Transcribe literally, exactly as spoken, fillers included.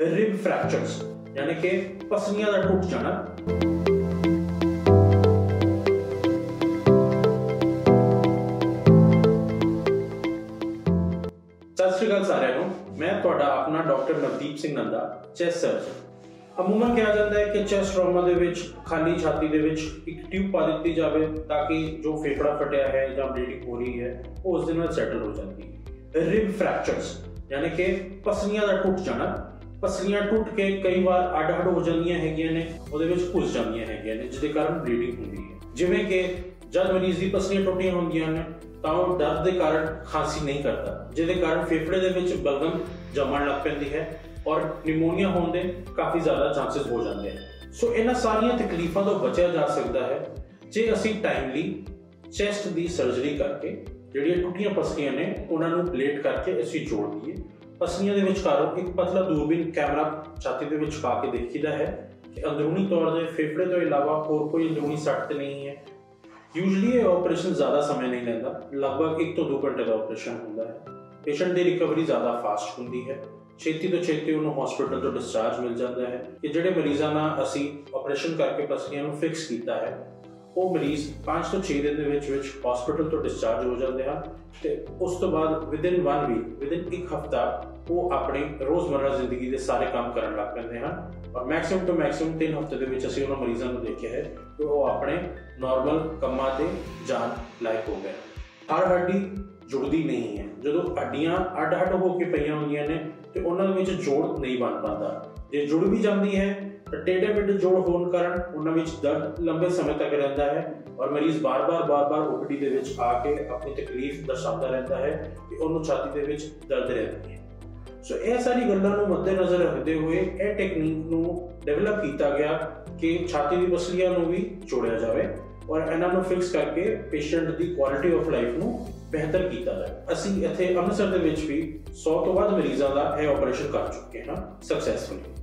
Rib fractures यानी कि पसलियां दा टूट जाना। सत श्री अकाल सारिਆਂ ਨੂੰ, मैं ਤੁਹਾਡਾ ਆਪਣਾ doctor Navdeep Singh Nanda, chest surgeon. अमूमन कहा जाता है कि चेस्ट ट्रॉमा दे विच खाली छाती दे विच एक ट्यूब पा दी जाए ताकि जो फेफड़ा फटिया है या ब्लीडिंग हो रही है वो उस दिन सेटल हो जाती है। रिब फ्रैक्चर्स यानी कि पसलियां दा टूट जाना। पसलियां टूट के कई बार अड अड हो जांदियां हैगियां ने, ਉਹਦੇ ਵਿੱਚ ਘੁਸ ਜਾਂਦੀਆਂ ਹੈਗੀਆਂ ਨੇ, ਜਿਹਦੇ ਕਾਰਨ ਬਲੀਡਿੰਗ ਹੁੰਦੀ ਹੈ। ਜਿਵੇਂ ਕਿ ਜਦ ਮਰੀਜ਼ ਦੀ ਪਸਲੀਆਂ ਟੁੱਟੀਆਂ ਹੁੰਦੀਆਂ ਨੇ ਤਾਂ ਉਹ ਦਰਦ ਦੇ ਕਾਰਨ ਖਾਂਸੀ ਨਹੀਂ ਕਰਦਾ, ਜਿਹਦੇ ਕਾਰਨ ਫੇਫੜੇ ਦੇ ਵਿੱਚ ਬਲਗਮ ਜੰਮਣ ਲੱਗ ਪੈਂਦੀ ਹੈ ਔਰ ਨਿਮੋਨੀਆ ਹੋਣ ਦੇ ਕਾਫੀ ਜ਼ਿਆਦਾ ਚਾਂਸਸ ਹੋ ਜਾਂਦੇ ਹਨ। ਸੋ ਇਹਨਾਂ ਸਾਰੀਆਂ ਤਕਲੀਫਾਂ ਤੋਂ ਬਚਿਆ ਜਾ ਸਕਦਾ ਹੈ ਜੇ ਅਸੀਂ ਟਾਈਮਲੀ ਚੈਸਟ ਦੀ ਸਰਜਰੀ ਕਰਕੇ ਜਿਹੜੀਆਂ ਟੁੱਟੀਆਂ ਪਸਲੀਆਂ ਨੇ ਉਹਨਾਂ ਨੂੰ ਪਲੇਟ ਕਰਕੇ ਅਸੀਂ ਜੋੜ ਦਈਏ। ਪਸਲੀਆਂ ਦੇ ਵਿਚਕਾਰੋਂ ਇੱਕ ਪਤਲਾ ਦੂਰਬੀਨ ਕੈਮਰਾ ਛਾਤੀ ਦੇ ਵਿੱਚ ਪਾ ਕੇ ਦੇਖੀਦਾ ਹੈ ਕਿ ਅੰਦਰੂਨੀ ਤੌਰ ਤੇ ਫੇਫੜੇ ਤੋਂ ਇਲਾਵਾ ਹੋਰ ਕੋਈ ਅੰਦਰੂਨੀ ਸੱਟ ਤੇ ਨਹੀਂ ਹੈ। ਯੂਜੂਅਲੀ ਇਹ ਆਪਰੇਸ਼ਨ ਜ਼ਿਆਦਾ ਸਮੇਂ ਨਹੀਂ ਲੈਂਦਾ, ਲਗਭਗ ਇੱਕ ਤੋਂ ਦੋ ਘੰਟੇ ਦਾ ਆਪਰੇਸ਼ਨ ਹੁੰਦਾ ਹੈ। ਪੇਸ਼ੈਂਟ ਦੀ ਰਿਕਵਰੀ ਜ਼ਿਆਦਾ ਫਾਸਟ ਹੁੰਦੀ ਹੈ, ਛੇਤੀ ਤੋਂ ਛੇਤੀ ਉਹਨੂੰ ਹਸਪੀਟਲ ਤੋਂ ਡਿਸਚਾਰਜ ਮਿਲ ਜਾਂਦਾ ਹੈ। ਕਿ ਜਿਹੜੇ ਮਰੀਜ਼ਾਂ ਨਾਲ ਅਸੀਂ ਆਪਰੇਸ਼ਨ ਕਰਕੇ ਪਸਲੀਆਂ ਨੂੰ ਫਿਕਸ ਕੀਤਾ ਹੈ ਉਹ ਮਰੀਜ਼ ਪੰਜ ਤੋਂ ਛੇ ਦਿਨ ਦੇ ਵਿੱਚ ਵਿੱਚ ਹਸਪੀਟਲ ਤੋਂ ਡਿਸਚਾਰਜ ਹੋ ਜਾਂਦੇ ਹਨ ਤੇ ਉਸ ਤੋਂ ਬਾਅਦ ਵਿਦਿਨ ਵਨ ਵੀਕ ਵਿਦਿਨ ਇੱਕ ਹਫ਼ਤਾ ਉਹ ਆਪਣੀ ਰੋਜ਼ਮਰਰਾ ਜ਼ਿੰਦਗੀ ਦੇ ਸਾਰੇ ਕੰਮ ਕਰਨ ਲੱਗ ਪੈਂਦੇ ਹਨ। ਔਰ ਮੈਕਸਿਮਮ ਤੋਂ ਮੈਕਸਿਮਮ ਤਿੰਨ ਹਫ਼ਤੇ ਦੇ ਵਿੱਚ ਅਸੀਂ ਉਹਨਾਂ ਮਰੀਜ਼ਾਂ ਨੂੰ ਦੇਖਿਆ ਹੈ ਕਿ ਉਹ ਆਪਣੇ ਨਾਰਮਲ ਕੰਮਾਂ ਤੇ ਜਾਣ ਲਾਇਕ ਹੋ ਗਏ। ਹਰ ਹੱਡੀ ਜੁੜਦੀ ਨਹੀਂ ਹੈ। ਜਦੋਂ ਹੱਡੀਆਂ ਅੱਡ ਅੱਡ ਹੋ ਕੇ ਪਈਆਂ ਹੁੰਦੀਆਂ ਨੇ ਤੇ ਉਹਨਾਂ ਦੇ ਵਿੱਚ ਜੋੜ ਨਹੀਂ ਬਣ ਪਾਉਂਦਾ। ਜੇ ਜੁੜ ਵੀ ਜਾਂਦੀ ਹੈ ਤਾਂ ਟੇਢੇ ਮੇਢੇ ਜੋੜ ਹੋਣ ਕਾਰਨ ਉਹਨਾਂ ਵਿੱਚ ਦਰਦ ਲੰਬੇ ਸਮੇਂ ਤੱਕ ਰਹਿੰਦਾ ਹੈ ਔਰ ਮਰੀਜ਼ ਬਾਰ-ਬਾਰ ਬਾਰ-ਬਾਰ ਓਪੀਡੀ ਦੇ ਵਿੱਚ ਆ ਕੇ ਆਪਣੀ ਤਕਲੀਫ ਦਰਸਾਉਂਦਾ ਰਹਿੰਦਾ ਹੈ ਕਿ ਉਹਨੂੰ ਛਾਤੀ ਦੇ ਵਿੱਚ ਦਰਦ ਰਹਿੰਦੀ ਹੈ। ਸੋ ਇਹ ਸਾਰੀ ਗੱਲਾਂ ਨੂੰ ਮੱਦੇਨਜ਼ਰ ਰੱਖਦੇ ਹੋਏ ਇਹ ਟੈਕਨੀਕ ਨੂੰ ਡਿਵੈਲਪ ਕੀਤਾ ਗਿਆ ਕਿ ਛਾਤੀ ਦੀ ਪਸਲੀਆਂ ਨੂੰ ਵੀ ਜੋੜਿਆ ਜਾਵੇ ਔਰ ਇਹਨਾਂ ਨੂੰ ਫਿਕਸ ਕਰਕੇ ਪੇਸ਼ੈਂਟ ਦੀ ਕੁਆਲਿਟੀ ਆਫ ਲਾਈਫ ਨੂੰ ਬਿਹਤਰ ਕੀਤਾ ਜਾਵੇ। ਅਸੀਂ ਇੱਥੇ ਅੰਮ੍ਰਿਤਸਰ ਦੇ ਵਿੱਚ ਵੀ ਸੌ ਤੋਂ ਵੱਧ ਮਰੀਜ਼ਾਂ ਦਾ ਇਹ ਆਪਰੇਸ਼ਨ ਕਰ ਚੁੱਕੇ ਹਾਂ ਸਕਸੈਸਫੁਲੀ।